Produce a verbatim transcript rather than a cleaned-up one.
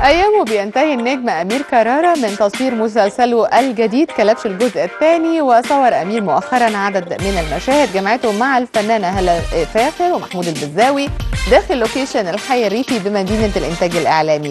أيامه بينتهي النجم أمير كرارة من تصوير مسلسله الجديد كلبش الجزء الثاني، وصور أمير مؤخرا عدد من المشاهد جمعته مع الفنانة هلا فاخر ومحمود البزاوي داخل لوكيشن الحي الريفي بمدينة الإنتاج الإعلامي.